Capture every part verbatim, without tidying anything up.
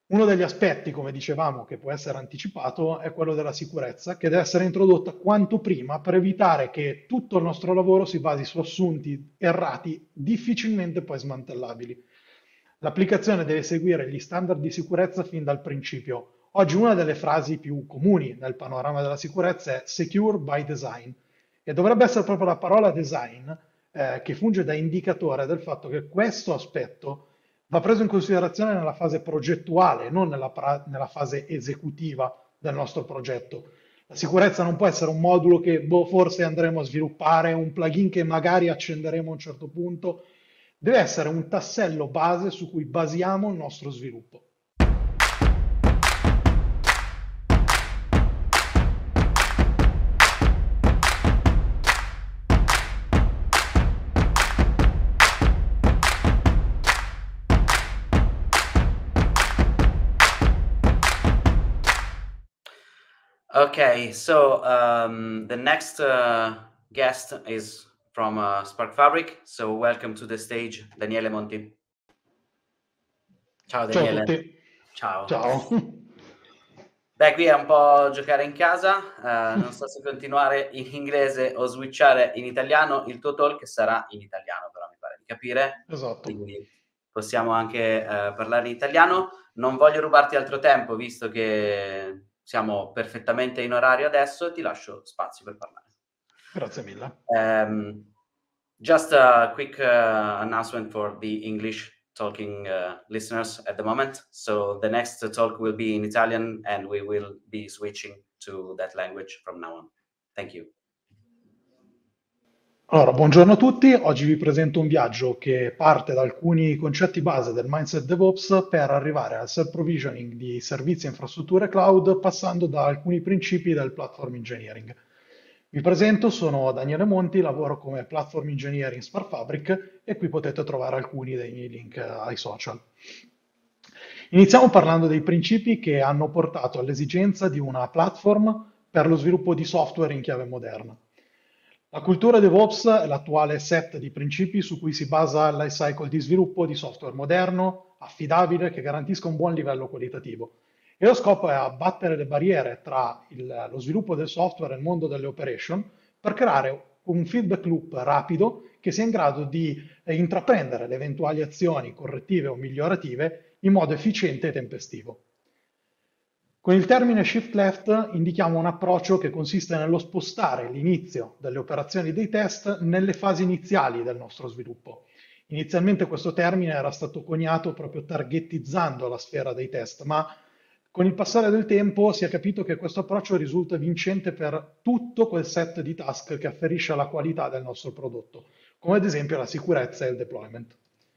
Uno degli aspetti, come dicevamo, che può essere anticipato è quello della sicurezza, che deve essere introdotta quanto prima per evitare che tutto il nostro lavoro si basi su assunti errati, difficilmente poi smantellabili. L'applicazione deve seguire gli standard di sicurezza fin dal principio. Oggi una delle frasi più comuni nel panorama della sicurezza è secure by design e dovrebbe essere proprio la parola design eh, che funge da indicatore del fatto che questo aspetto va preso in considerazione nella fase progettuale, non nella, pra- nella fase esecutiva del nostro progetto. La sicurezza non può essere un modulo che boh, forse andremo a sviluppare, un plugin che magari accenderemo a un certo punto. Deve essere un tassello base su cui basiamo il nostro sviluppo. Okay, so um, the next uh, guest is from uh, Spark Fabric. So welcome to the stage, Daniele Monti. Ciao Ciao a Daniele. tutti. Ciao. Ciao. Beh, qui è un po' giocare in casa, eh, non so se continuare in inglese o switchare in italiano. Il tuo talk sarà in italiano, però mi pare di capire, Esatto. quindi possiamo anche eh, parlare in italiano. Non voglio rubarti altro tempo, visto che siamo perfettamente in orario adesso, ti lascio spazio per parlare. Grazie mille. Um, just a quick uh, announcement for the English talking uh, listeners at the moment. So the next talk will be in Italian and we will be switching to that language from now on. Thank you. Allora, buongiorno a tutti. Oggi vi presento un viaggio che parte da alcuni concetti base del mindset DevOps per arrivare al self-provisioning di servizi e infrastrutture cloud, passando da alcuni principi del platform engineering. Vi presento, sono Daniele Monti, lavoro come platform engineer in Smart Fabric e qui potete trovare alcuni dei miei link eh, ai social. Iniziamo parlando dei principi che hanno portato all'esigenza di una platform per lo sviluppo di software in chiave moderna. La cultura DevOps è l'attuale set di principi su cui si basa il life cycle di sviluppo di software moderno, affidabile, che garantisca un buon livello qualitativo. E lo scopo è abbattere le barriere tra il- lo sviluppo del software e il mondo delle operation per creare un feedback loop rapido che sia in grado di eh, intraprendere le eventuali azioni correttive o migliorative in modo efficiente e tempestivo. Con il termine shift left indichiamo un approccio che consiste nello spostare l'inizio delle operazioni dei test nelle fasi iniziali del nostro sviluppo. Inizialmente questo termine era stato coniato proprio targetizzando la sfera dei test, ma con il passare del tempo si è capito che questo approccio risulta vincente per tutto quel set di task che afferisce alla qualità del nostro prodotto, come ad esempio la sicurezza e il deployment.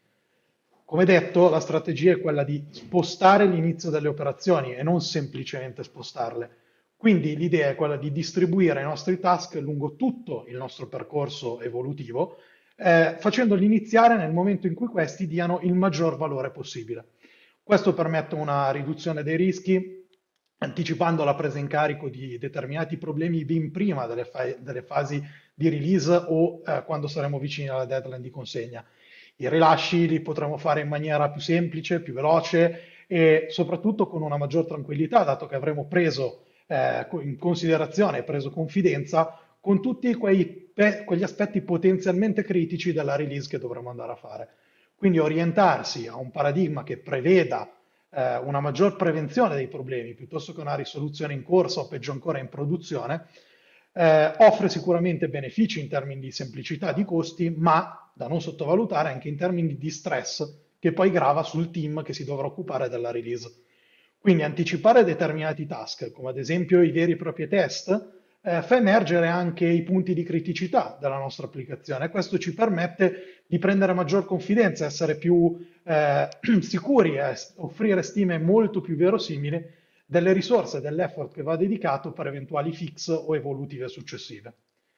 Come detto, la strategia è quella di spostare l'inizio delle operazioni e non semplicemente spostarle. Quindi l'idea è quella di distribuire i nostri task lungo tutto il nostro percorso evolutivo, eh, facendoli iniziare nel momento in cui questi diano il maggior valore possibile. Questo permette una riduzione dei rischi, anticipando la presa in carico di determinati problemi ben prima delle, fa- delle fasi di release o eh, quando saremo vicini alla deadline di consegna. I rilasci li potremo fare in maniera più semplice, più veloce e soprattutto con una maggior tranquillità, dato che avremo preso eh, in considerazione e preso confidenza con tutti quei pe- quegli aspetti potenzialmente critici della release che dovremo andare a fare. Quindi orientarsi a un paradigma che preveda eh, una maggior prevenzione dei problemi piuttosto che una risoluzione in corso o peggio ancora in produzione, eh, offre sicuramente benefici in termini di semplicità di costi, ma da non sottovalutare anche in termini di stress che poi grava sul team che si dovrà occupare della release. Quindi anticipare determinati task, come ad esempio i veri e propri test, eh, fa emergere anche i punti di criticità della nostra applicazione. Questo ci permette di prendere maggior confidenza, essere più eh, sicuri e offrire stime molto più verosimili delle risorse e dell'effort che va dedicato per eventuali fix o evolutive successive.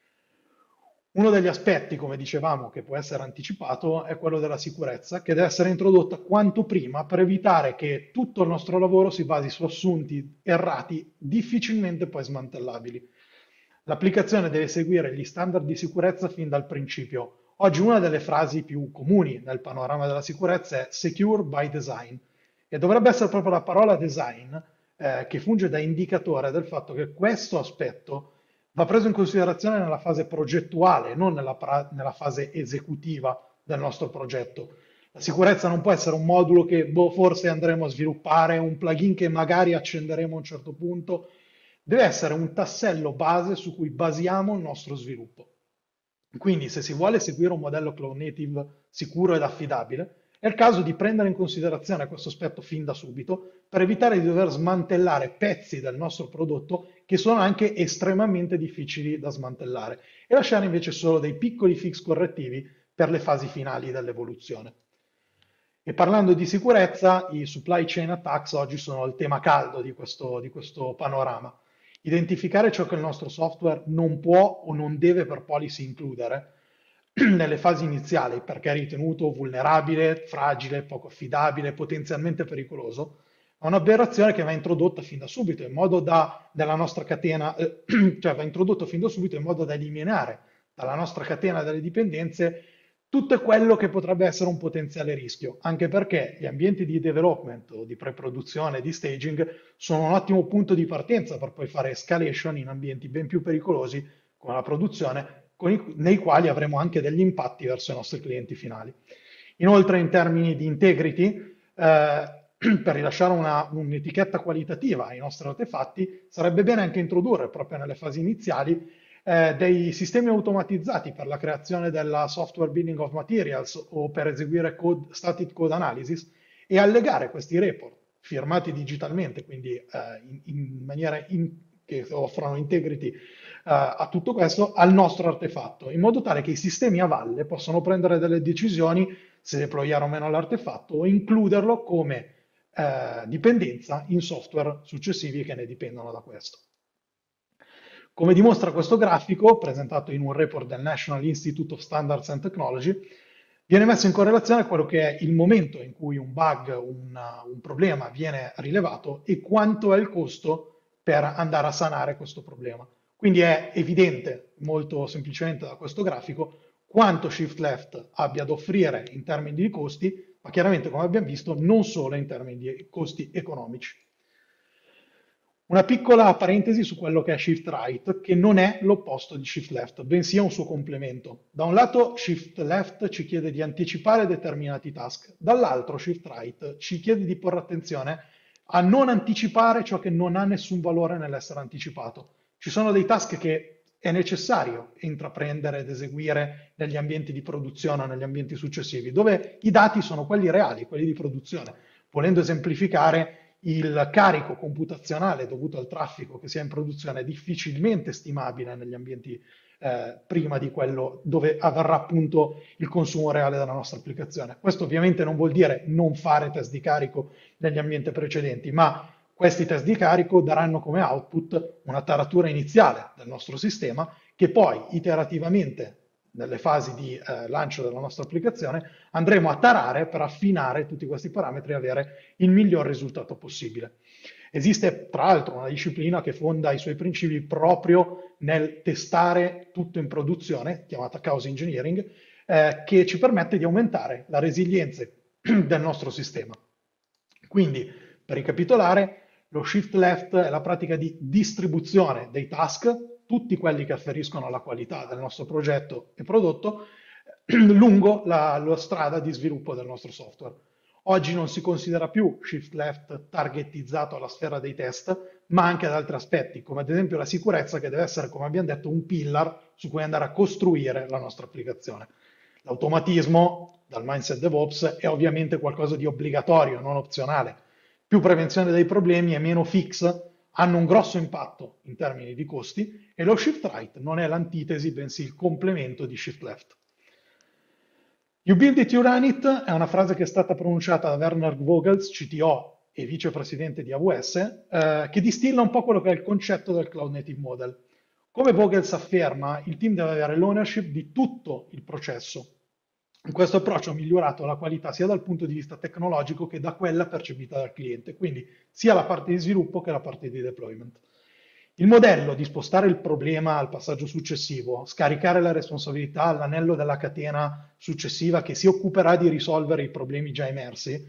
Uno degli aspetti, come dicevamo, che può essere anticipato è quello della sicurezza, che deve essere introdotta quanto prima per evitare che tutto il nostro lavoro si basi su assunti errati, difficilmente poi smantellabili. L'applicazione deve seguire gli standard di sicurezza fin dal principio. Oggi una delle frasi più comuni nel panorama della sicurezza è secure by design E dovrebbe essere proprio la parola design eh, che funge da indicatore del fatto che questo aspetto va preso in considerazione nella fase progettuale, non nella, pra- nella fase esecutiva del nostro progetto. La sicurezza non può essere un modulo che boh, forse andremo a sviluppare, un plugin che magari accenderemo a un certo punto. Deve essere un tassello base su cui basiamo il nostro sviluppo. Quindi, se si vuole seguire un modello cloud native sicuro ed affidabile, è il caso di prendere in considerazione questo aspetto fin da subito per evitare di dover smantellare pezzi del nostro prodotto che sono anche estremamente difficili da smantellare e lasciare invece solo dei piccoli fix correttivi per le fasi finali dell'evoluzione. E parlando di sicurezza, i supply chain attacks oggi sono il tema caldo di questo, di questo panorama. Identificare ciò che il nostro software non può o non deve per policy includere nelle fasi iniziali perché è ritenuto vulnerabile, fragile, poco affidabile, potenzialmente pericoloso, è un'aberrazione che va introdotta fin da subito in modo da, dalla nostra catena, eh, cioè va introdotto fin da subito in modo da eliminare dalla nostra catena delle dipendenze tutto quello che potrebbe essere un potenziale rischio, anche perché gli ambienti di development o di pre-produzione, di staging, sono un ottimo punto di partenza per poi fare escalation in ambienti ben più pericolosi come la produzione, con i- nei quali avremo anche degli impatti verso i nostri clienti finali. Inoltre, in termini di integrity, eh, per rilasciare una- un'etichetta qualitativa ai nostri artefatti, sarebbe bene anche introdurre proprio nelle fasi iniziali eh, dei sistemi automatizzati per la creazione della software billing of materials o per eseguire code, static code analysis e allegare questi report firmati digitalmente, quindi eh, in, in maniera in- che offrono integrity eh, a tutto questo, al nostro artefatto, in modo tale che i sistemi a valle possano prendere delle decisioni se deployare o meno l'artefatto o includerlo come eh, dipendenza in software successivi che ne dipendono da questo. Come dimostra questo grafico, presentato in un report del National Institute of Standards and Technology, viene messo in correlazione quello che è il momento in cui un bug, un, un problema viene rilevato e quanto è il costo per andare a sanare questo problema. Quindi è evidente, molto semplicemente da questo grafico, quanto Shift Left abbia ad offrire in termini di costi, ma chiaramente, come abbiamo visto, non solo in termini di costi economici. Una piccola parentesi su quello che è Shift Right, che non è l'opposto di Shift Left, bensì è un suo complemento. Da un lato Shift Left ci chiede di anticipare determinati task, dall'altro Shift Right ci chiede di porre attenzione a non anticipare ciò che non ha nessun valore nell'essere anticipato. Ci sono dei task che è necessario intraprendere ed eseguire negli ambienti di produzione o negli ambienti successivi, dove i dati sono quelli reali, quelli di produzione. Volendo esemplificare, il carico computazionale dovuto al traffico che si ha in produzione è difficilmente stimabile negli ambienti eh, prima di quello dove avverrà appunto il consumo reale della nostra applicazione. Questo ovviamente non vuol dire non fare test di carico negli ambienti precedenti, ma questi test di carico daranno come output una taratura iniziale del nostro sistema che poi iterativamente nelle fasi di eh, lancio della nostra applicazione andremo a tarare per affinare tutti questi parametri e avere il miglior risultato possibile. Esiste tra l'altro una disciplina che fonda i suoi principi proprio nel testare tutto in produzione, chiamata chaos engineering, eh, che ci permette di aumentare la resilienza del nostro sistema. Quindi, per ricapitolare, lo shift left è la pratica di distribuzione dei task, tutti quelli che afferiscono alla qualità del nostro progetto e prodotto, lungo la, la strada di sviluppo del nostro software. Oggi non si considera più shift left targetizzato alla sfera dei test, ma anche ad altri aspetti, come ad esempio la sicurezza, che deve essere, come abbiamo detto, un pillar su cui andare a costruire la nostra applicazione. L'automatismo, dal mindset DevOps, è ovviamente qualcosa di obbligatorio, non opzionale. Più prevenzione dei problemi e meno fix hanno un grosso impatto in termini di costi e lo shift right non è l'antitesi, bensì il complemento di shift left. You build it, you run it è una frase che è stata pronunciata da Werner Vogels, C T O e vicepresidente di A W S, eh, che distilla un po' quello che è il concetto del cloud native model. Come Vogels afferma, il team deve avere l'ownership di tutto il processo. Questo approccio ha migliorato la qualità sia dal punto di vista tecnologico che da quella percepita dal cliente, quindi sia la parte di sviluppo che la parte di deployment. Il modello di spostare il problema al passaggio successivo, scaricare la responsabilità all'anello della catena successiva che si occuperà di risolvere i problemi già emersi,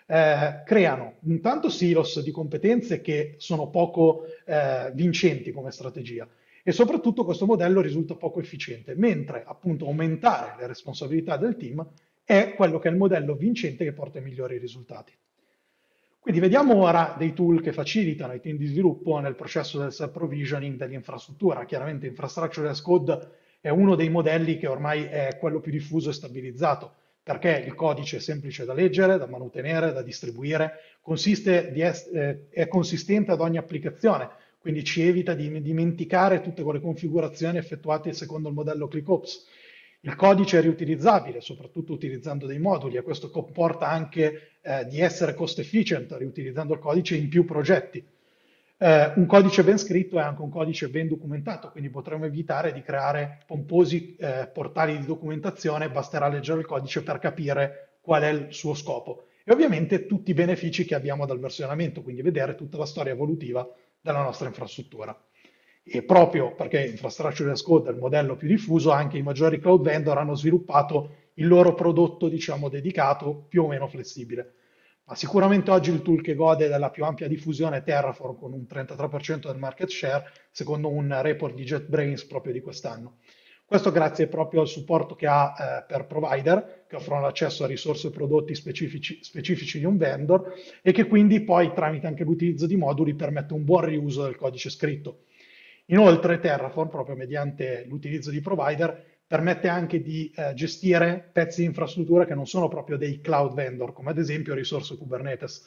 eh, creano intanto silos di competenze che sono poco eh, vincenti come strategia e soprattutto questo modello risulta poco efficiente, mentre appunto aumentare le responsabilità del team è quello che è il modello vincente che porta ai migliori risultati. Quindi vediamo ora dei tool che facilitano i team di sviluppo nel processo del self-provisioning dell'infrastruttura. Chiaramente Infrastructure as Code è uno dei modelli che ormai è quello più diffuso e stabilizzato, perché il codice è semplice da leggere, da mantenere, da distribuire, consiste di es- eh, è consistente ad ogni applicazione, quindi ci evita di dimenticare tutte quelle configurazioni effettuate secondo il modello ClickOps. Il codice è riutilizzabile, soprattutto utilizzando dei moduli, e questo comporta anche eh, di essere cost efficient, riutilizzando il codice in più progetti. Eh, un codice ben scritto è anche un codice ben documentato, quindi potremo evitare di creare pomposi eh, portali di documentazione, basterà leggere il codice per capire qual è il suo scopo. E ovviamente tutti i benefici che abbiamo dal versionamento, quindi vedere tutta la storia evolutiva della nostra infrastruttura. E proprio perché Infrastructure as Code è il modello più diffuso, anche i maggiori cloud vendor hanno sviluppato il loro prodotto, diciamo, dedicato, più o meno flessibile. Ma sicuramente oggi il tool che gode della più ampia diffusione è Terraform, con un trentatré per cento del market share, secondo un report di JetBrains proprio di quest'anno. Questo grazie proprio al supporto che ha eh, per provider, che offrono l'accesso a risorse e prodotti specifici, specifici di un vendor e che quindi poi tramite anche l'utilizzo di moduli permette un buon riuso del codice scritto. Inoltre Terraform, proprio mediante l'utilizzo di provider, permette anche di eh, gestire pezzi di infrastruttura che non sono proprio dei cloud vendor, come ad esempio risorse Kubernetes.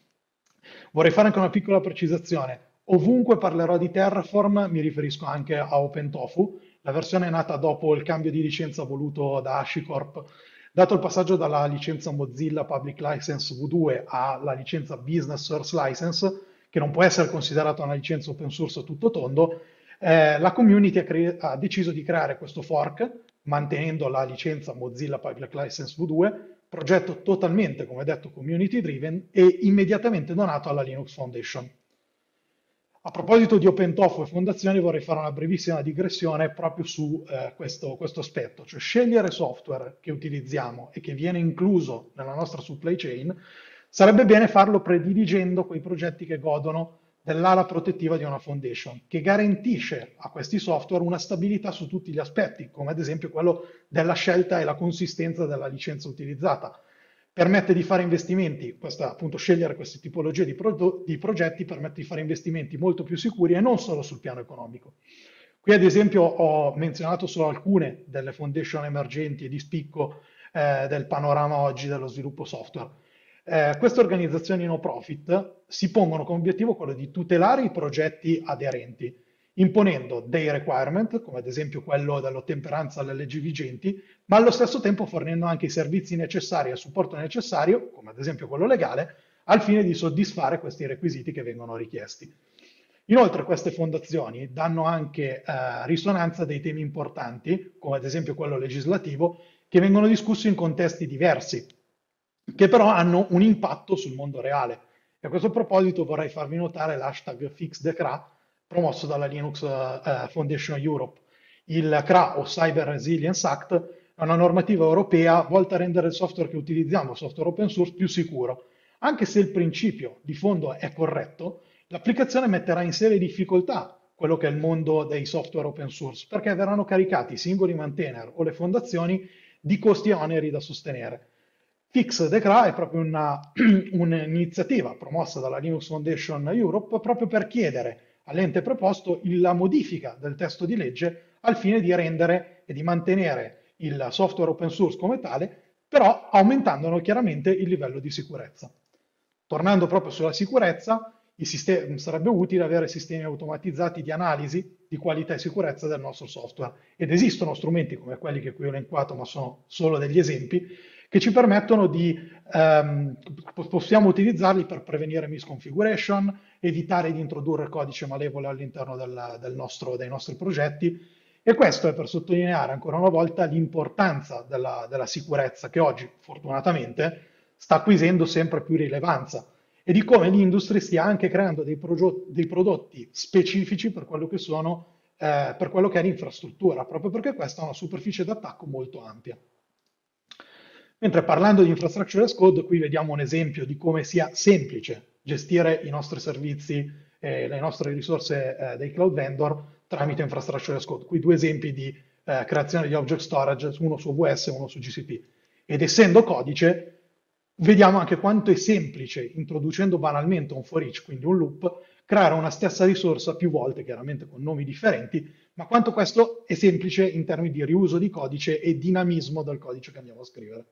Vorrei fare anche una piccola precisazione. Ovunque parlerò di Terraform mi riferisco anche a OpenTofu, la versione è nata dopo il cambio di licenza voluto da HashiCorp. Dato il passaggio dalla licenza Mozilla Public License V due alla licenza Business Source License, che non può essere considerata una licenza open source a tutto tondo, eh, la community ha, cre- ha deciso di creare questo fork, mantenendo la licenza Mozilla Public License V due, progetto totalmente, come detto, community driven e immediatamente donato alla Linux Foundation. A proposito di OpenTofu e fondazioni, vorrei fare una brevissima digressione proprio su eh, questo, questo aspetto, cioè scegliere software che utilizziamo e che viene incluso nella nostra supply chain, sarebbe bene farlo prediligendo quei progetti che godono dell'ala protettiva di una foundation, che garantisce a questi software una stabilità su tutti gli aspetti, come ad esempio quello della scelta e la consistenza della licenza utilizzata. Permette di fare investimenti, questa, appunto, scegliere queste tipologie di, pro- di progetti permette di fare investimenti molto più sicuri e non solo sul piano economico. Qui ad esempio ho menzionato solo alcune delle foundation emergenti e di spicco eh, del panorama oggi dello sviluppo software. Eh, queste organizzazioni no profit si pongono come obiettivo quello di tutelare i progetti aderenti, imponendo dei requirement, come ad esempio quello dell'ottemperanza alle leggi vigenti, ma allo stesso tempo fornendo anche i servizi necessari e il supporto necessario, come ad esempio quello legale, al fine di soddisfare questi requisiti che vengono richiesti. Inoltre queste fondazioni danno anche eh, risonanza a dei temi importanti, come ad esempio quello legislativo, che vengono discussi in contesti diversi, che però hanno un impatto sul mondo reale. E a questo proposito vorrei farvi notare l'hashtag FixTheCRA promosso dalla Linux uh, Foundation Europe. Il C R A o Cyber Resilience Act è una normativa europea volta a rendere il software che utilizziamo, software open source, più sicuro. Anche se il principio di fondo è corretto, l'applicazione metterà in serie difficoltà quello che è il mondo dei software open source, perché verranno caricati i singoli maintainer o le fondazioni di costi e oneri da sostenere. FixTheCRA è proprio una, un'iniziativa promossa dalla Linux Foundation Europe proprio per chiedere all'ente preposto la modifica del testo di legge al fine di rendere e di mantenere il software open source come tale, però aumentandone chiaramente il livello di sicurezza. Tornando proprio sulla sicurezza, sistemi, sarebbe utile avere sistemi automatizzati di analisi di qualità e sicurezza del nostro software ed esistono strumenti come quelli che qui ho elencato, ma sono solo degli esempi, che ci permettono di, ehm, possiamo utilizzarli per prevenire misconfiguration, evitare di introdurre codice malevole all'interno del, del nostro, dei nostri progetti. E questo è per sottolineare ancora una volta l'importanza della, della sicurezza che oggi, fortunatamente, sta acquisendo sempre più rilevanza e di come l'industria stia anche creando dei, dei prodotti specifici per quello che sono, eh, per quello che è l'infrastruttura, proprio perché questa è una superficie d'attacco molto ampia. Mentre parlando di infrastructure as code, qui vediamo un esempio di come sia semplice gestire i nostri servizi e le nostre risorse eh, dei cloud vendor tramite infrastructure as code. Qui due esempi di eh, creazione di object storage, uno su A W S e uno su G C P. Ed essendo codice, vediamo anche quanto è semplice, introducendo banalmente un for each, quindi un loop, creare una stessa risorsa più volte, chiaramente con nomi differenti, ma quanto questo è semplice in termini di riuso di codice e dinamismo del codice che andiamo a scrivere.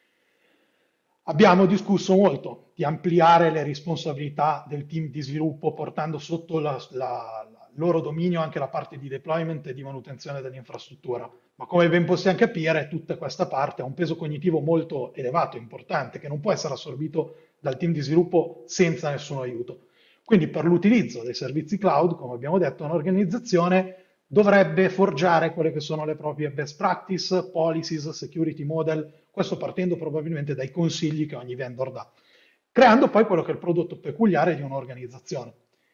Abbiamo discusso molto di ampliare le responsabilità del team di sviluppo portando sotto la, la, la loro dominio anche la parte di deployment e di manutenzione dell'infrastruttura, ma come ben possiamo capire tutta questa parte ha un peso cognitivo molto elevato, importante, che non può essere assorbito dal team di sviluppo senza nessun aiuto. Quindi per l'utilizzo dei servizi cloud, come abbiamo detto, un'organizzazione dovrebbe forgiare quelle che sono le proprie best practice, policies, security model, questo partendo probabilmente dai consigli che ogni vendor dà, creando poi quello che è il prodotto peculiare di un'organizzazione.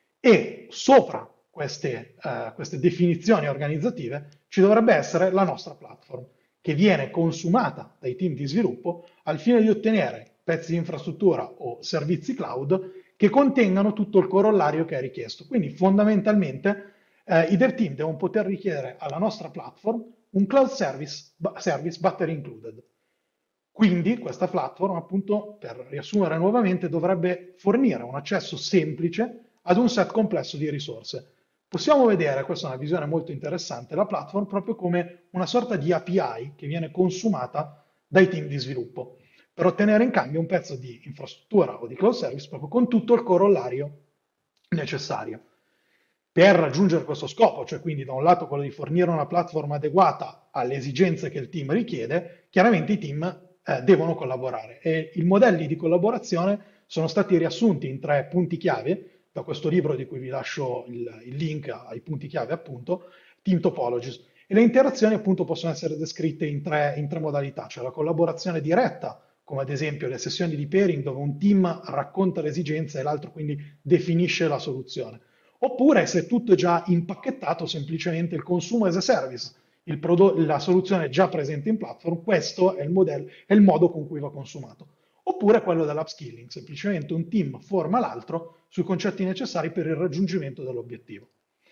E sopra queste, uh, queste definizioni organizzative ci dovrebbe essere la nostra platform, che viene consumata dai team di sviluppo al fine di ottenere pezzi di infrastruttura o servizi cloud che contengano tutto il corollario che è richiesto. Quindi fondamentalmente eh, i dev team devono poter richiedere alla nostra platform un cloud service, service battery included. Quindi questa platform, appunto, per riassumere nuovamente, dovrebbe fornire un accesso semplice ad un set complesso di risorse. Possiamo vedere, questa è una visione molto interessante, la platform proprio come una sorta di A P I che viene consumata dai team di sviluppo per ottenere in cambio un pezzo di infrastruttura o di cloud service proprio con tutto il corollario necessario. Per raggiungere questo scopo, cioè quindi da un lato quello di fornire una platform adeguata alle esigenze che il team richiede, chiaramente i team eh, devono collaborare e i modelli di collaborazione sono stati riassunti in tre punti chiave da questo libro di cui vi lascio il, il link ai punti chiave appunto, Team Topologies. E le interazioni appunto possono essere descritte in tre, in tre modalità, cioè la collaborazione diretta, come ad esempio le sessioni di pairing dove un team racconta le esigenze e l'altro quindi definisce la soluzione. Oppure se tutto è già impacchettato, semplicemente il consumo as a service, il la soluzione è già presente in platform, questo è il, modello, è il modo con cui va consumato. Oppure quello dell'upskilling, semplicemente un team forma l'altro sui concetti necessari per il raggiungimento dell'obiettivo.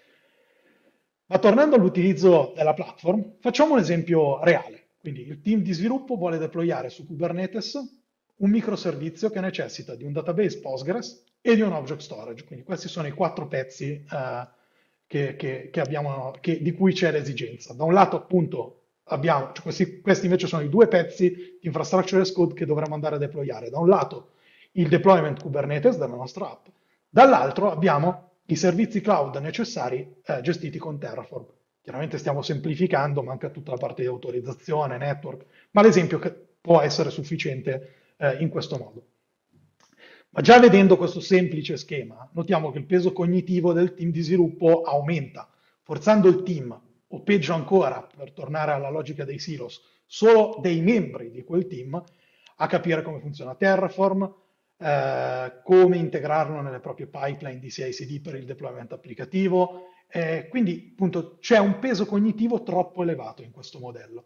Ma tornando all'utilizzo della platform, facciamo un esempio reale. Quindi il team di sviluppo vuole deployare su Kubernetes un microservizio che necessita di un database Postgres e di un object storage. Quindi questi sono i quattro pezzi eh, che, che, che abbiamo, che, di cui c'è l'esigenza. Da un lato appunto abbiamo, cioè questi, questi invece sono i due pezzi di infrastructure as code che dovremmo andare a deployare. Da un lato il deployment Kubernetes della nostra app, dall'altro abbiamo i servizi cloud necessari eh, gestiti con Terraform. Chiaramente stiamo semplificando, manca tutta la parte di autorizzazione, network, ma l'esempio può essere sufficiente eh, in questo modo. Ma già vedendo questo semplice schema, notiamo che il peso cognitivo del team di sviluppo aumenta, forzando il team, o peggio ancora, per tornare alla logica dei silos, solo dei membri di quel team, a capire come funziona Terraform, eh, come integrarlo nelle proprie pipeline di C I C D per il deployment applicativo. Eh, quindi appunto c'è un peso cognitivo troppo elevato in questo modello.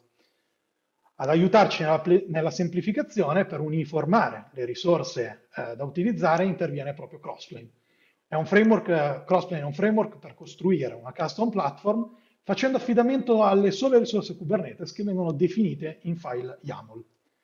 Ad aiutarci nella, nella semplificazione per uniformare le risorse eh, da utilizzare interviene proprio Crossplane. È un framework, eh, Crossplane è un framework per costruire una custom platform facendo affidamento alle sole risorse Kubernetes che vengono definite in file YAML.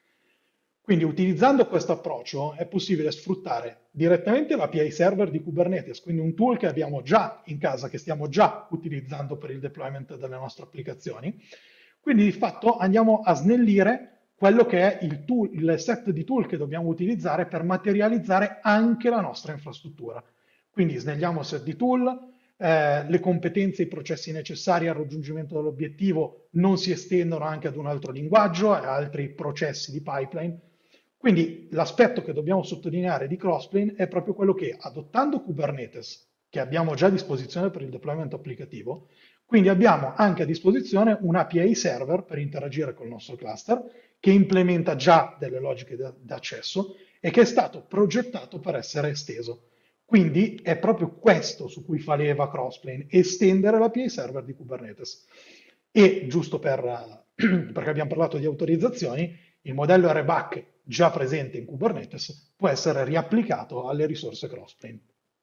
Quindi utilizzando questo approccio è possibile sfruttare direttamente l'A P I server di Kubernetes, quindi un tool che abbiamo già in casa, che stiamo già utilizzando per il deployment delle nostre applicazioni. Quindi di fatto andiamo a snellire quello che è il, tool, il set di tool che dobbiamo utilizzare per materializzare anche la nostra infrastruttura. Quindi snelliamo il set di tool, eh, le competenze e i processi necessari al raggiungimento dell'obiettivo non si estendono anche ad un altro linguaggio e altri processi di pipeline. Quindi l'aspetto che dobbiamo sottolineare di Crossplane è proprio quello che, adottando Kubernetes, che abbiamo già a disposizione per il deployment applicativo, quindi abbiamo anche a disposizione un A P I server per interagire con il nostro cluster, che implementa già delle logiche d'accesso e che è stato progettato per essere esteso. Quindi è proprio questo su cui fa leva Crossplane, estendere l'A P I server di Kubernetes. E giusto per, perché abbiamo parlato di autorizzazioni, il modello R BAC già presente in Kubernetes può essere riapplicato alle risorse Crossplane.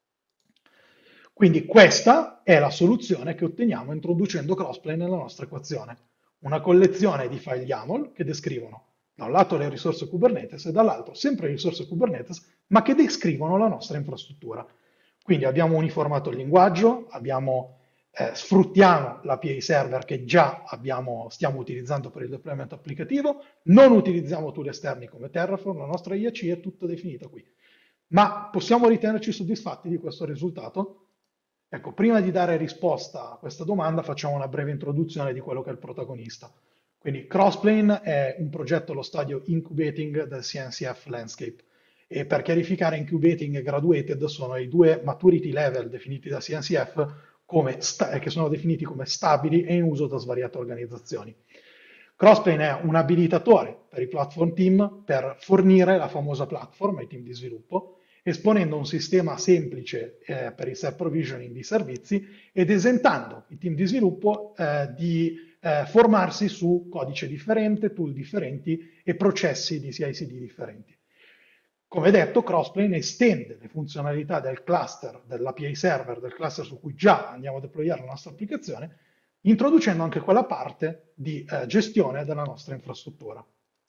Quindi questa è la soluzione che otteniamo introducendo Crossplane nella nostra equazione. Una collezione di file YAML che descrivono da un lato le risorse Kubernetes e dall'altro sempre le risorse Kubernetes, ma che descrivono la nostra infrastruttura. Quindi abbiamo uniformato il linguaggio, abbiamo, eh, sfruttiamo l'A P I server che già abbiamo, stiamo utilizzando per il deployment applicativo, non utilizziamo tool esterni come Terraform, la nostra I A C è tutta definita qui. Ma possiamo ritenerci soddisfatti di questo risultato? Ecco, prima di dare risposta a questa domanda facciamo una breve introduzione di quello che è il protagonista. Quindi Crossplane è un progetto allo stadio incubating del C N C F Landscape e per chiarificare incubating e graduated sono i due maturity level definiti da C N C F come che sono definiti come stabili e in uso da svariate organizzazioni. Crossplane è un abilitatore per i platform team per fornire la famosa platform ai team di sviluppo, esponendo un sistema semplice eh, per il self-provisioning di servizi ed esentando i team di sviluppo eh, di eh, formarsi su codice differente, tool differenti e processi di C I C D differenti. Come detto, Crossplane estende le funzionalità del cluster, dell'A P I server, del cluster su cui già andiamo a deployare la nostra applicazione, introducendo anche quella parte di eh, gestione della nostra infrastruttura.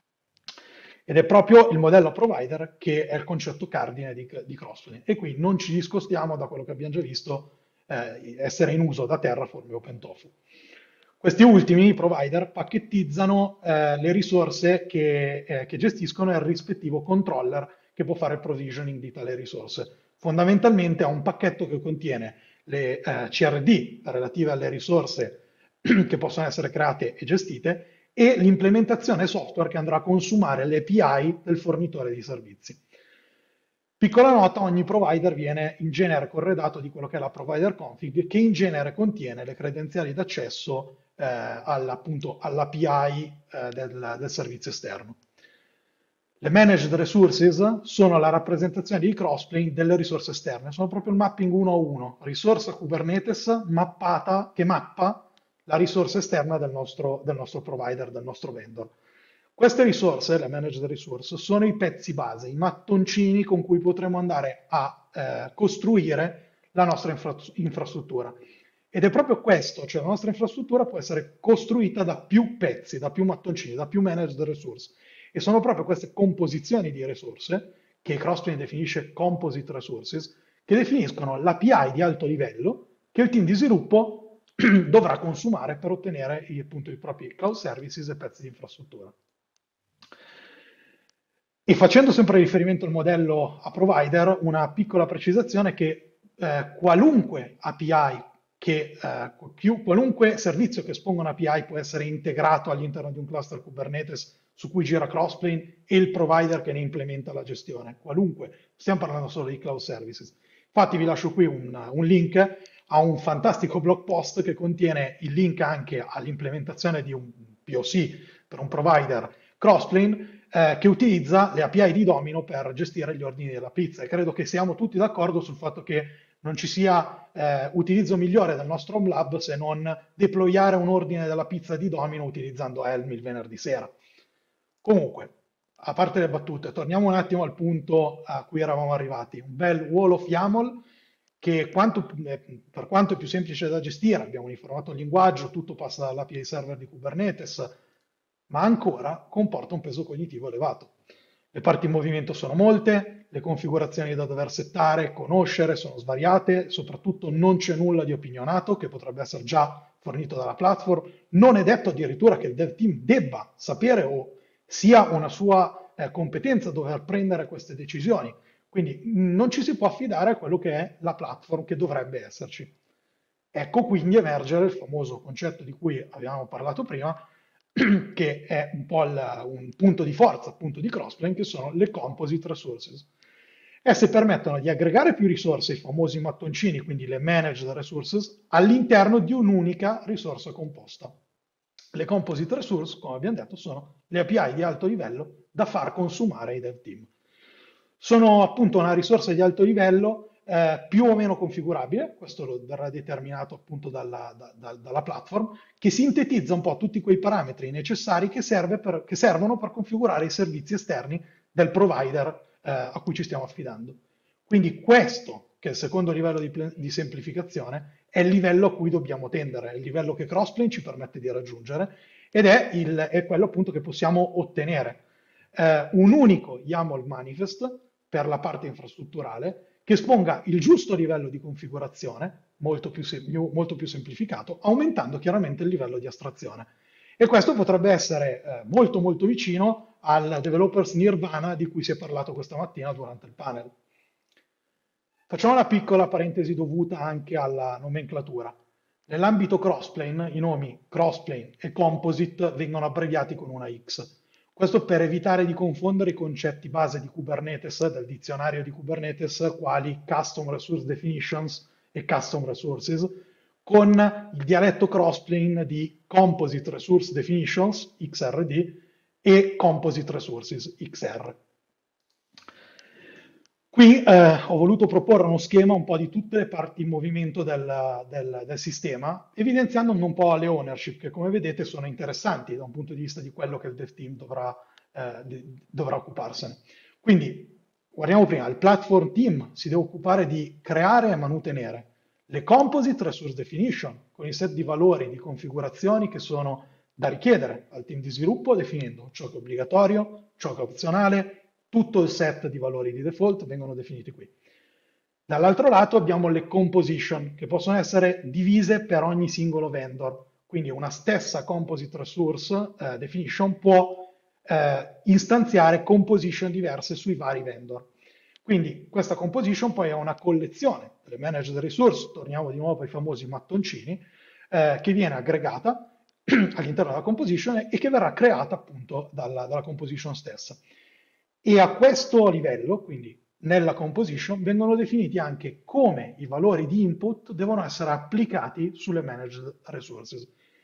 Ed è proprio il modello provider che è il concetto cardine di, di Crossplane. E qui non ci discostiamo da quello che abbiamo già visto eh, essere in uso da Terraform e OpenTofu. Questi ultimi provider pacchettizzano eh, le risorse che, eh, che gestiscono il rispettivo controller che può fare il provisioning di tale risorse. Fondamentalmente ha un pacchetto che contiene le eh, C R D relative alle risorse che possono essere create e gestite e l'implementazione software che andrà a consumare le A P I del fornitore di servizi. Piccola nota, ogni provider viene in genere corredato di quello che è la provider config, che in genere contiene le credenziali d'accesso eh, all'A P I eh, del, del servizio esterno. Le managed resources sono la rappresentazione di Crossplane delle risorse esterne, sono proprio il mapping uno a uno, risorsa Kubernetes mappata, che mappa la risorsa esterna del nostro, del nostro provider, del nostro vendor. Queste risorse, le managed resource, sono i pezzi base, i mattoncini con cui potremo andare a eh, costruire la nostra infra infrastruttura. Ed è proprio questo, cioè la nostra infrastruttura può essere costruita da più pezzi, da più mattoncini, da più managed resource. E sono proprio queste composizioni di risorse, che Crossplane definisce composite resources, che definiscono l'A P I di alto livello che il team di sviluppo dovrà consumare per ottenere appunto i propri cloud services e pezzi di infrastruttura. E facendo sempre riferimento al modello a provider, una piccola precisazione che eh, qualunque A P I, che, eh, qualunque servizio che esponga un'A P I può essere integrato all'interno di un cluster Kubernetes su cui gira Crossplane e il provider che ne implementa la gestione, qualunque, stiamo parlando solo di cloud services. Infatti vi lascio qui un, un link a un fantastico blog post che contiene il link anche all'implementazione di un P O C per un provider Crossplane eh, che utilizza le A P I di Domino per gestire gli ordini della pizza, e credo che siamo tutti d'accordo sul fatto che non ci sia eh, utilizzo migliore del nostro Home Lab se non deployare un ordine della pizza di Domino utilizzando Helm il venerdì sera. Comunque, a parte le battute, torniamo un attimo al punto a cui eravamo arrivati. Un bel wall of YAML che quanto, eh, per quanto è più semplice da gestire, abbiamo uniformato il linguaggio, tutto passa dall'A P I server di Kubernetes, ma ancora comporta un peso cognitivo elevato. Le parti in movimento sono molte, le configurazioni da dover settare, conoscere, sono svariate, soprattutto non c'è nulla di opinionato che potrebbe essere già fornito dalla platform, non è detto addirittura che il dev team debba sapere o sia una sua eh, competenza dover prendere queste decisioni. Quindi non ci si può affidare a quello che è la platform che dovrebbe esserci. Ecco quindi emergere il famoso concetto di cui abbiamo parlato prima, che è un po' il, un punto di forza appunto di Crossplane, che sono le composite resources. Esse permettono di aggregare più risorse, i famosi mattoncini, quindi le managed resources, all'interno di un'unica risorsa composta. Le composite resource, come abbiamo detto, sono le A P I di alto livello da far consumare ai dev team. Sono appunto una risorsa di alto livello eh, eh, più o meno configurabile, questo lo verrà determinato appunto dalla, da- da- dalla platform, che sintetizza un po' tutti quei parametri necessari che, serve per- che servono per configurare i servizi esterni del provider eh, a cui ci stiamo affidando. Quindi questo, che è il secondo livello di, pl- di semplificazione, è il livello a cui dobbiamo tendere, è il livello che Crossplane ci permette di raggiungere ed è, il- è quello appunto che possiamo ottenere. Eh, un unico YAML manifest per la parte infrastrutturale che esponga il giusto livello di configurazione, molto più, sem- molto più semplificato, aumentando chiaramente il livello di astrazione. E questo potrebbe essere eh, molto molto vicino al developers Nirvana di cui si è parlato questa mattina durante il panel. Facciamo una piccola parentesi dovuta anche alla nomenclatura. Nell'ambito crossplane, i nomi crossplane e composite vengono abbreviati con una X. Questo per evitare di confondere i concetti base di Kubernetes, del dizionario di Kubernetes, quali Custom Resource Definitions e Custom Resources, con il dialetto crossplane di Composite Resource Definitions, X R D, e Composite Resources, X R. Qui eh, ho voluto proporre uno schema un po' di tutte le parti in movimento del, del- del sistema, evidenziando un po' le ownership che come vedete sono interessanti da un punto di vista di quello che il dev team dovrà, eh, di- dovrà occuparsene. Quindi, guardiamo prima, il platform team si deve occupare di creare e mantenere le composite resource definition, con i set di valori di configurazioni che sono da richiedere al team di sviluppo, definendo ciò che è obbligatorio, ciò che è opzionale, tutto il set di valori di default vengono definiti qui. Dall'altro lato abbiamo le composition, che possono essere divise per ogni singolo vendor. Quindi una stessa composite resource eh, definition può eh, istanziare composition diverse sui vari vendor. Quindi questa composition poi è una collezione delle managed resource, torniamo di nuovo ai famosi mattoncini, eh, che viene aggregata all'interno della composition e che verrà creata appunto dalla, dalla composition stessa. E a questo livello, quindi nella composition, vengono definiti anche come i valori di input devono essere applicati sulle managed resources.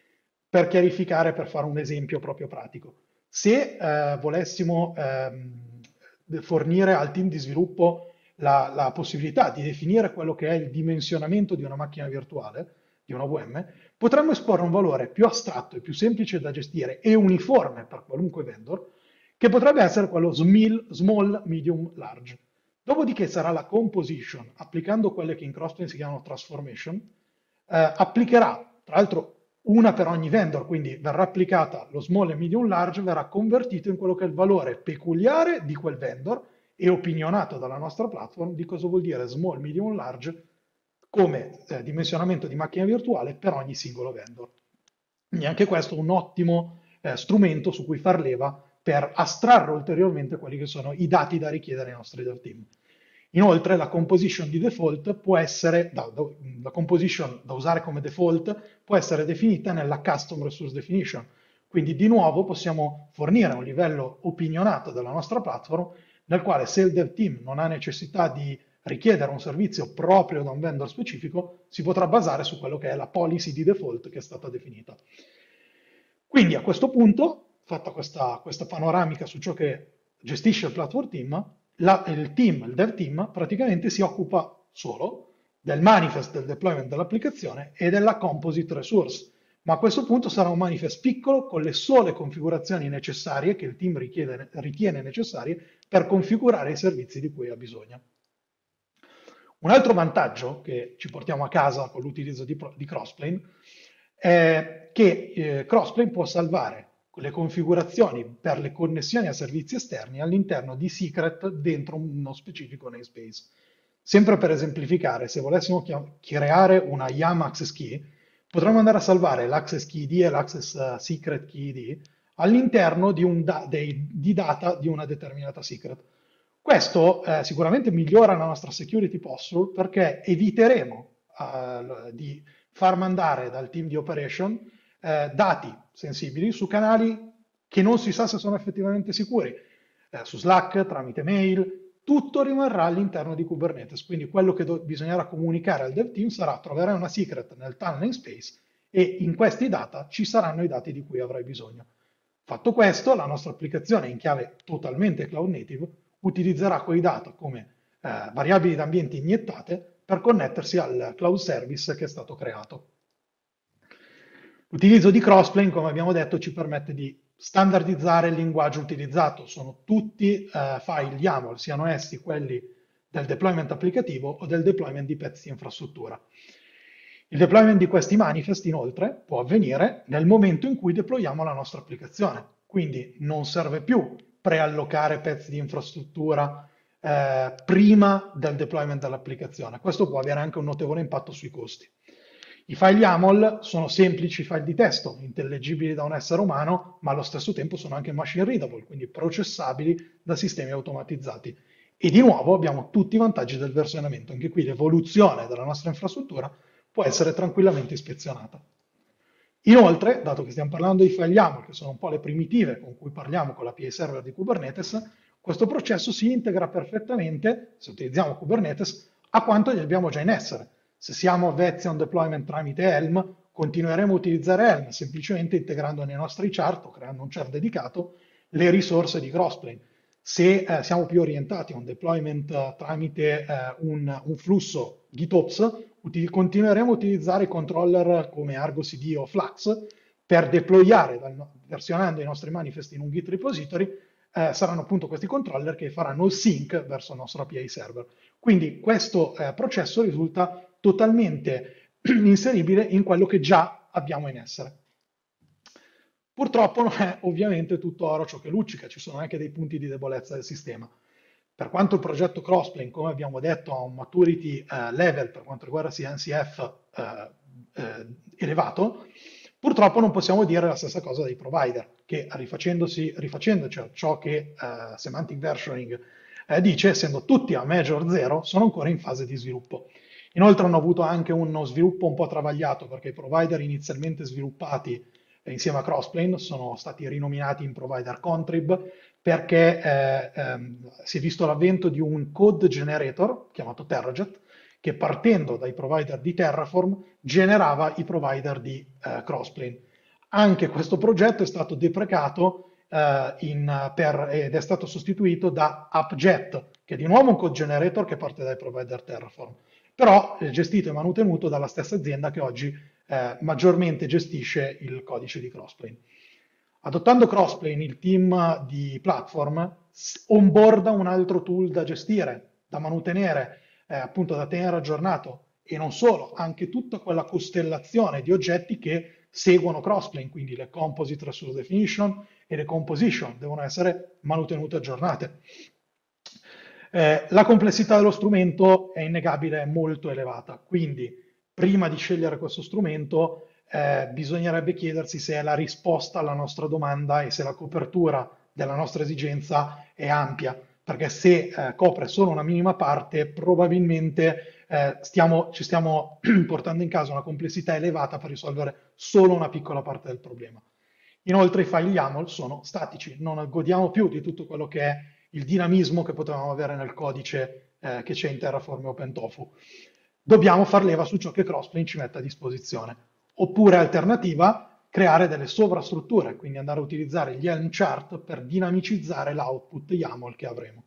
Per chiarificare, per fare un esempio proprio pratico, se eh, volessimo ehm, fornire al team di sviluppo la, la possibilità di definire quello che è il dimensionamento di una macchina virtuale, di una V M, potremmo esporre un valore più astratto e più semplice da gestire e uniforme per qualunque vendor, che potrebbe essere quello small, small, medium, large. Dopodiché sarà la composition, applicando quelle che in Crossplane si chiamano transformation, eh, applicherà, tra l'altro, una per ogni vendor, quindi verrà applicata lo small e medium large, verrà convertito in quello che è il valore peculiare di quel vendor e opinionato dalla nostra platform di cosa vuol dire small, medium, large come eh, dimensionamento di macchina virtuale per ogni singolo vendor. Quindi anche questo è un ottimo eh, strumento su cui far leva per astrarre ulteriormente quelli che sono i dati da richiedere ai nostri dev team. Inoltre la composition di default può essere, da, da, la composition da usare come default può essere definita nella custom resource definition. Quindi di nuovo possiamo fornire un livello opinionato della nostra platform nel quale se il dev team non ha necessità di richiedere un servizio proprio da un vendor specifico, si potrà basare su quello che è la policy di default che è stata definita. Quindi a questo punto, fatta questa, questa panoramica su ciò che gestisce il platform team, la, il team, il dev team, praticamente si occupa solo del manifest del deployment dell'applicazione e della composite resource. Ma a questo punto sarà un manifest piccolo con le sole configurazioni necessarie che il team richiede, ritiene necessarie per configurare i servizi di cui ha bisogno. Un altro vantaggio che ci portiamo a casa con l'utilizzo di, di Crossplane è che eh, Crossplane può salvare le configurazioni per le connessioni a servizi esterni all'interno di secret dentro uno specifico namespace. Sempre per esemplificare, se volessimo creare una YAM access key, potremmo andare a salvare l'access key I D e l'access uh, secret key I D all'interno di, un da dei, di data di una determinata secret. Questo eh, sicuramente migliora la nostra security posture perché eviteremo eh, di far mandare dal team di operation eh, dati sensibili su canali che non si sa se sono effettivamente sicuri, eh, su Slack, tramite mail, tutto rimarrà all'interno di Kubernetes. Quindi quello che bisognerà comunicare al dev team sarà troverai una secret nel tunnel namespace e in questi data ci saranno i dati di cui avrai bisogno. Fatto questo, la nostra applicazione in chiave totalmente cloud native utilizzerà quei data come eh, variabili d'ambiente iniettate per connettersi al cloud service che è stato creato. L'utilizzo di Crossplane, come abbiamo detto, ci permette di standardizzare il linguaggio utilizzato. Sono tutti eh, file YAML, siano essi quelli del deployment applicativo o del deployment di pezzi di infrastruttura. Il deployment di questi manifest, inoltre, può avvenire nel momento in cui deployiamo la nostra applicazione. Quindi non serve più preallocare pezzi di infrastruttura eh, prima del deployment dell'applicazione. Questo può avere anche un notevole impatto sui costi. I file YAML sono semplici file di testo, intellegibili da un essere umano, ma allo stesso tempo sono anche machine readable, quindi processabili da sistemi automatizzati. E di nuovo abbiamo tutti i vantaggi del versionamento. Anche qui l'evoluzione della nostra infrastruttura può essere tranquillamente ispezionata. Inoltre, dato che stiamo parlando di file YAML, che sono un po' le primitive con cui parliamo con l'A P I server di Kubernetes, questo processo si integra perfettamente, se utilizziamo Kubernetes, a quanto gli abbiamo già in essere. Se siamo avvezzi a un deployment tramite Helm, continueremo a utilizzare Helm, semplicemente integrando nei nostri chart o creando un chart dedicato le risorse di Crossplane. Se eh, siamo più orientati a un deployment eh, tramite eh, un, un flusso GitOps, util- continueremo a utilizzare i controller come Argo C D o Flux per deployare, dal, versionando i nostri manifest in un Git repository, eh, saranno appunto questi controller che faranno il sync verso il nostro A P I server. Quindi questo eh, processo risulta totalmente inseribile in quello che già abbiamo in essere. Purtroppo non è ovviamente tutto oro ciò che luccica, ci sono anche dei punti di debolezza del sistema. Per quanto il progetto Crossplane, come abbiamo detto, ha un maturity eh, level per quanto riguarda C N C F eh, eh, elevato, purtroppo non possiamo dire la stessa cosa dei provider, che rifacendosi, rifacendoci a ciò che eh, Semantic Versioning eh, dice, essendo tutti a Major zero, sono ancora in fase di sviluppo. Inoltre hanno avuto anche uno sviluppo un po' travagliato, perché i provider inizialmente sviluppati eh, insieme a Crossplane sono stati rinominati in provider contrib, perché eh, ehm, si è visto l'avvento di un code generator chiamato Terrajet, che partendo dai provider di Terraform generava i provider di eh, Crossplane. Anche questo progetto è stato deprecato eh, in, per, ed è stato sostituito da AppJet, che è di nuovo un code generator che parte dai provider Terraform, però è gestito e manutenuto dalla stessa azienda che oggi eh, maggiormente gestisce il codice di Crossplane. Adottando Crossplane, il team di platform onboarda un altro tool da gestire, da manutenere, eh, appunto da tenere aggiornato, e non solo, anche tutta quella costellazione di oggetti che seguono Crossplane, quindi le composite resource definition e le composition devono essere manutenute e aggiornate. Eh, la complessità dello strumento è innegabile, è molto elevata, quindi prima di scegliere questo strumento eh, bisognerebbe chiedersi se è la risposta alla nostra domanda e se la copertura della nostra esigenza è ampia, perché se eh, copre solo una minima parte, probabilmente eh, stiamo, ci stiamo portando in casa una complessità elevata per risolvere solo una piccola parte del problema. Inoltre i file YAML sono statici, non godiamo più di tutto quello che è il dinamismo che potevamo avere nel codice eh, che c'è in Terraform e OpenTofu. Dobbiamo far leva su ciò che Crossplane ci mette a disposizione. Oppure, alternativa, creare delle sovrastrutture, quindi andare a utilizzare gli Helm chart per dinamicizzare l'output YAML che avremo.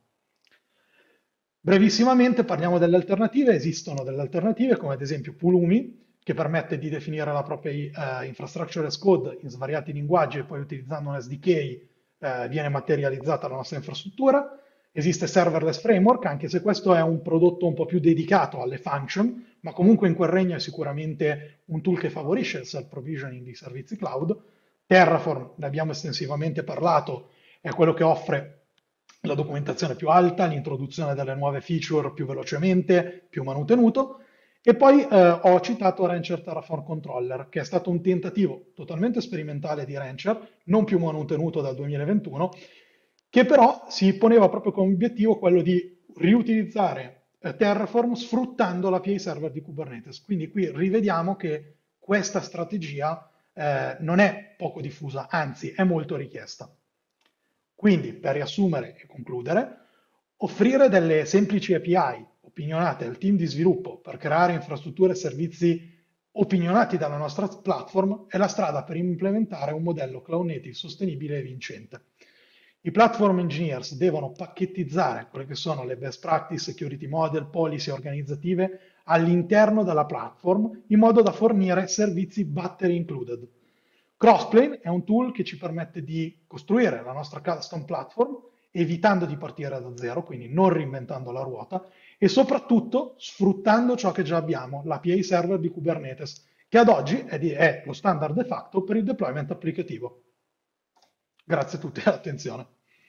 Brevissimamente parliamo delle alternative. Esistono delle alternative come ad esempio Pulumi, che permette di definire la propria eh, infrastructure as code in svariati linguaggi e poi utilizzando un S D K eh, viene materializzata la nostra infrastruttura. Esiste Serverless Framework, anche se questo è un prodotto un po' più dedicato alle function, ma comunque in quel regno è sicuramente un tool che favorisce il self-provisioning di servizi cloud. Terraform, ne abbiamo estensivamente parlato, è quello che offre la documentazione più alta, l'introduzione delle nuove feature più velocemente, più manutenuto. E poi eh, ho citato Rancher Terraform Controller, che è stato un tentativo totalmente sperimentale di Rancher, non più manutenuto dal duemilaventuno, che però si poneva proprio come obiettivo quello di riutilizzare eh, Terraform sfruttando l'A P I server di Kubernetes. Quindi qui rivediamo che questa strategia eh, non è poco diffusa, anzi è molto richiesta. Quindi, per riassumere e concludere, offrire delle semplici A P I opinionate al team di sviluppo per creare infrastrutture e servizi opinionati dalla nostra platform è la strada per implementare un modello cloud native sostenibile e vincente. I platform engineers devono pacchettizzare quelle che sono le best practice, security model, policy organizzative all'interno della platform in modo da fornire servizi battery included. Crossplane è un tool che ci permette di costruire la nostra custom platform evitando di partire da zero, quindi non reinventando la ruota e soprattutto sfruttando ciò che già abbiamo, l'A P I server di Kubernetes, che ad oggi è, di- è lo standard de facto per il deployment applicativo. Grazie a tutti per l'attenzione.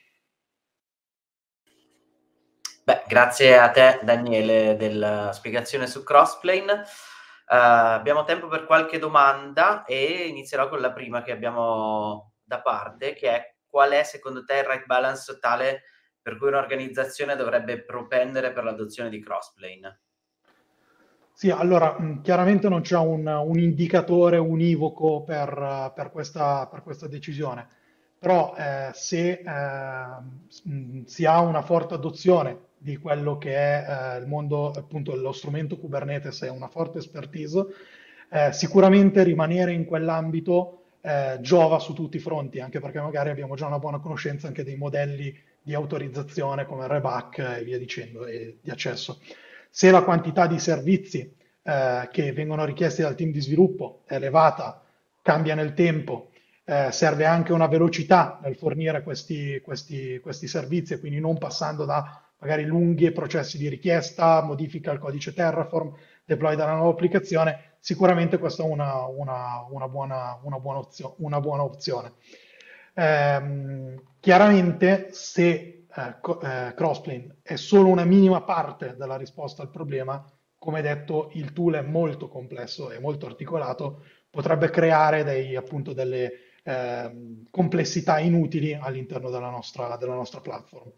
Beh, grazie a te Daniele della spiegazione su Crossplane. Uh, abbiamo tempo per qualche domanda e inizierò con la prima che abbiamo da parte, che è: qual è secondo te il right balance tale per cui un'organizzazione dovrebbe propendere per l'adozione di Crossplane? Sì, allora mh, chiaramente non c'è un, un indicatore univoco per, eh, per questa, per questa decisione, però eh, se eh, mh, si ha una forte adozione di quello che è eh, il mondo, appunto, lo strumento Kubernetes e una forte expertise, eh, sicuramente rimanere in quell'ambito eh, giova su tutti i fronti, anche perché magari abbiamo già una buona conoscenza anche dei modelli di autorizzazione come Reback e via dicendo, e di accesso. Se la quantità di servizi eh, che vengono richiesti dal team di sviluppo è elevata, cambia nel tempo, eh, serve anche una velocità nel fornire questi, questi, questi servizi e quindi non passando da magari lunghi processi di richiesta, modifica al codice Terraform, deploy dalla nuova applicazione, sicuramente questa è una, una, una buona, una buona opzio- una buona opzione. Ehm, chiaramente se eh, co- eh, Crossplane è solo una minima parte della risposta al problema, come detto, il tool è molto complesso e molto articolato, potrebbe creare dei, appunto, delle ehm, complessità inutili all'interno della nostra, della nostra platform.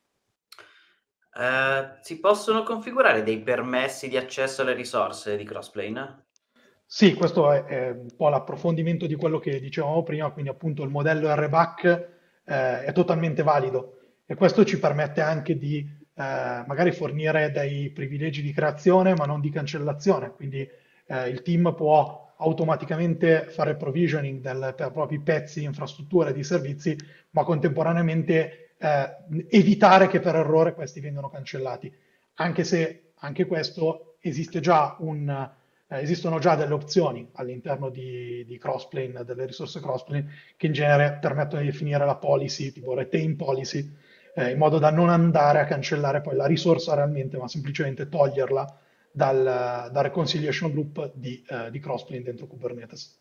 Eh, si possono configurare dei permessi di accesso alle risorse di Crossplane? Sì, questo è, è un po' l'approfondimento di quello che dicevamo prima, quindi appunto il modello R BAC eh, è totalmente valido e questo ci permette anche di eh, magari fornire dei privilegi di creazione ma non di cancellazione, quindi eh, il team può automaticamente fare provisioning del, per propri pezzi, infrastrutture di servizi, ma contemporaneamente eh, evitare che per errore questi vengano cancellati, anche se anche questo esiste già un eh, esistono già delle opzioni all'interno di, di Crossplane, delle risorse Crossplane, che in genere permettono di definire la policy, tipo retain policy, eh, in modo da non andare a cancellare poi la risorsa realmente, ma semplicemente toglierla dal, dal reconciliation loop di, eh, di Crossplane dentro Kubernetes.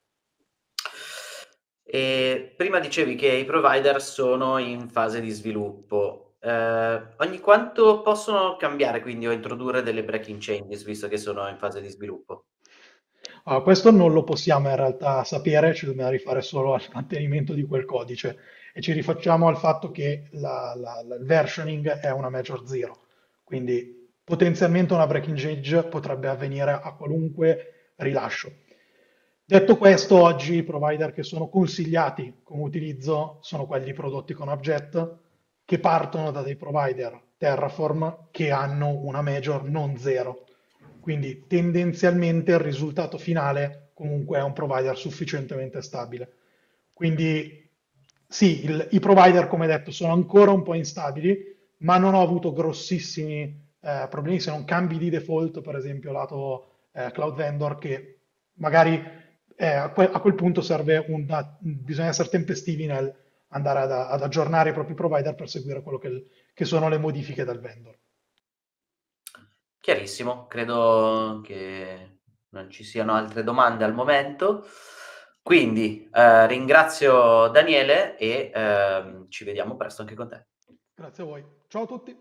E prima dicevi che i provider sono in fase di sviluppo. Eh, ogni quanto possono cambiare quindi o introdurre delle breaking changes visto che sono in fase di sviluppo? Ah, questo non lo possiamo in realtà sapere, ci dobbiamo rifare solo al mantenimento di quel codice e ci rifacciamo al fatto che la- la- la- il versioning è una major zero, quindi potenzialmente una breaking change potrebbe avvenire a qualunque rilascio. Detto questo, oggi i provider che sono consigliati come utilizzo sono quelli prodotti con Objet, che partono da dei provider Terraform che hanno una major non zero. Quindi tendenzialmente il risultato finale comunque è un provider sufficientemente stabile. Quindi sì, il- i provider, come detto, sono ancora un po' instabili, ma non ho avuto grossissimi eh, problemi se non cambi di default, per esempio, lato eh, cloud vendor, che magari eh, a, que- a quel punto serve un da- bisogna essere tempestivi nel andare ad, ad aggiornare i propri provider per seguire quello che, che sono le modifiche del vendor. Chiarissimo, credo che non ci siano altre domande al momento. Quindi eh, ringrazio Daniele e ehm, ci vediamo presto anche con te. Grazie a voi. Ciao a tutti.